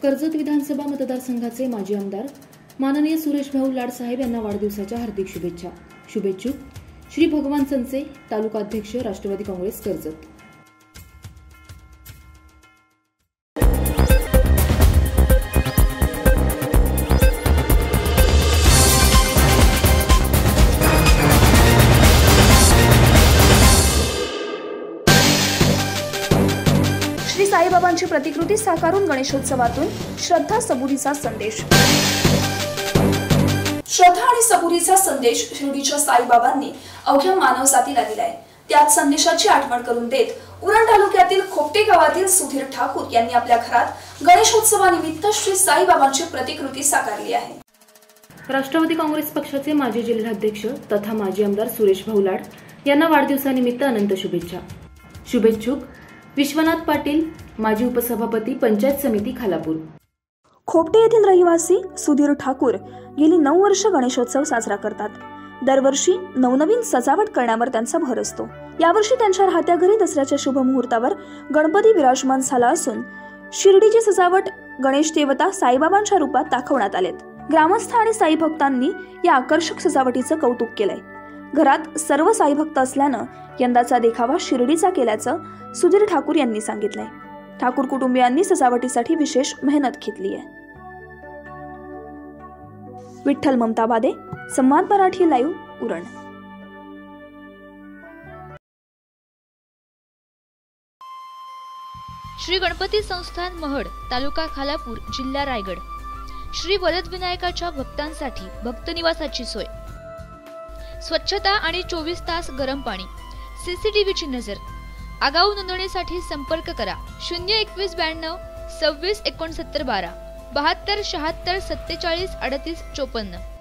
कर्जत विधानसभा मतदारसंघाचे माजी आमदार माननीय सुरेश भाऊ लाड साहेब यांना वाढदिवसाच्या हार्दिक शुभेच्छा। शुभेच्छुक श्री भगवान संचे, तालुका अध्यक्ष, राष्ट्रवादी काँग्रेस कर्जत। श्री साईबाबांची प्रतिकृती साकारून गणेशोत्सवातून श्रद्धा सबुरीचा संदेश। श्रद्धा आणि सबुरीचा संदेश शिर्डीच्या साईबाबांनी अवघ्या मानवजातीला दिलाय। त्याच संदेशाची आठवण करून देत उरण तालुक्यातील खोपटे गावातील सुधीर ठाकूर यांनी आपल्या घरात गणेशोत्सवानिमित्त श्री साईबाबांची प्रतिकृती साकारली आहे। राष्ट्रवादी काँग्रेस पक्षाचे माजी जिल्हाध्यक्ष तथा माजी आमदार सुरेश भाऊ लाड यांना वाढदिवसानिमित्त अनंत शुभेच्छा। शुभेच्छुक विश्वनाथ पाटील, माजी उपसभापती, पंचायत समिती खालापूर। खोपटे येथील रहिवासी सुधीर ठाकूर गेली 9 वर्ष गणेशोत्सव साजरा करतात। दरवर्षी नवनवीन सजावट करण्यावर त्यांचा भर असतो। यावर्षी त्यांच्या राहत्या घरी दसऱ्याच्या शुभ मुहूर्तावर गणपती विराजमान झाला असून शिर्डीची सजावट गणेश देवता साईबाबांच्या रूपात दाखवण्यात आलेत। ग्रामस्थ आणि साई भक्तांनी या आकर्षक सजावटीचं कौतुक केलंय। घरात सर्व साई भक्त असल्यानं यंदाचा देखावा शिर्डीचा केल्याचं सुधीर ठाकूर यांनी सांगितलंय। ठाकूर कुटुंबियांनी सजावटीसाठी विशेष मेहनत घेतली आहे। विठ्ठल ममताबादे, संवाद मराठी लाईव्ह, उरण। श्री गणपती संस्थान महड, तालुका खालापूर, जिल्हा रायगड। श्री वरदविनायकाच्या भक्तांसाठी भक्त निवासाची सोय, स्वच्छता आणि 24 तास गरम पाणी, सीसीटीव्हीची नजर। आगाऊ नोंदणीसाठी संपर्क करा 02192 26 69 12 72 76 47 38 54।